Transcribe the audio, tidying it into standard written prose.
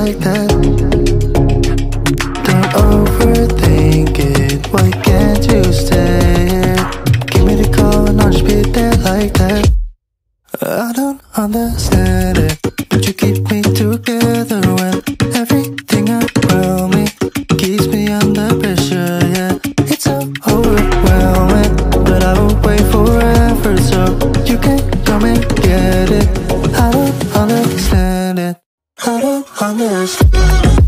like that. Don't overthink it, why can't you stay here? Give me the call and I'll just be there like that. I don't understand it, but you keep me together when everything around me keeps me under pressure, yeah. It's so overwhelming, but I won't wait forever, so you can come and get it. I don't understand it, I don't understand.